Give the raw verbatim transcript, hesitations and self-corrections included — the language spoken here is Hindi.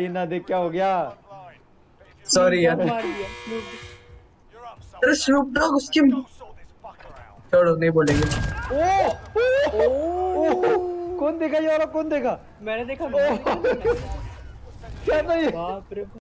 टीना देख क्या हो गया। सॉरी यार। मार दिया अरे स्नूप डॉग उसकी छोड़ो नहीं बोलेंगे। ओ, ओ, ओ ओ, कौन देखा ये वाला कौन देखा। मैंने देखा मैंने देखा क्या था ये। बाप रे।